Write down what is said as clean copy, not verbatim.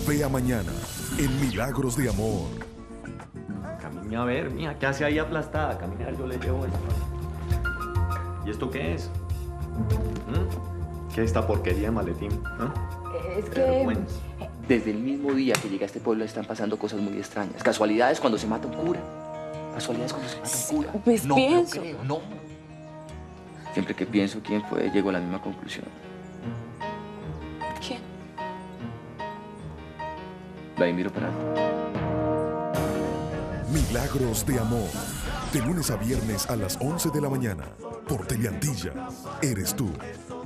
Vea mañana en Milagros de Amor. Camine a ver, mija, ¿qué hace ahí aplastada? Camine a ver, yo le llevo esto. ¿Y esto qué es? ¿Qué es esta porquería de maletín? Es que... Vergüenza. Desde el mismo día que llegué a este pueblo están pasando cosas muy extrañas. Casualidades cuando se mata un cura. Casualidades cuando se mata un cura. Pues no pienso. lo creo, no. Siempre que pienso quién fue, llego a la misma conclusión. ¿Quién? Vladimiro Peralta. Milagros de Amor. De lunes a viernes a las 11 de la mañana. Por Teleantilla. Eres tú.